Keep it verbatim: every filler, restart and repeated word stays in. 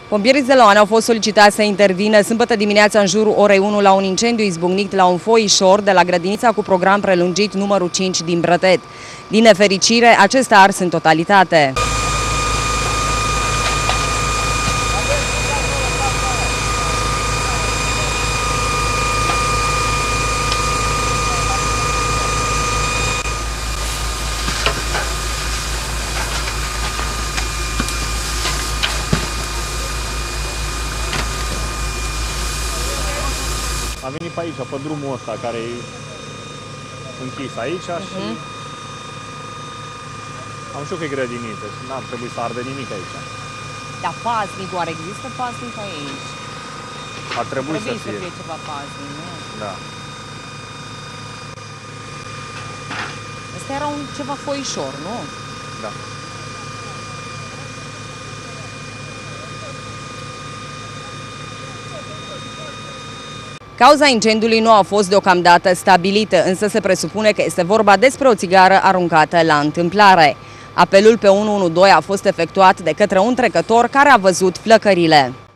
Pompierii zeloni au fost solicitați să intervină sâmbătă dimineața în jurul orei unu la un incendiu izbucnit la un foișor de la grădinița cu program prelungit numărul cinci din Brătet. Din nefericire, acesta a ars în totalitate. Am venit pe aici, pe drumul ăsta care e închis aici uh-huh. și am știut că e grădiniță și n-ar trebui să ardă nimic aici. Dar paznic, oare există paznic aici? Ar trebui, trebui să, să fie. fie ceva paznic, nu? Da. Asta era un ceva foișor, nu? Da. Cauza incendiului nu a fost deocamdată stabilită, însă se presupune că este vorba despre o țigară aruncată la întâmplare. Apelul pe unu unu doi a fost efectuat de către un trecător care a văzut flăcările.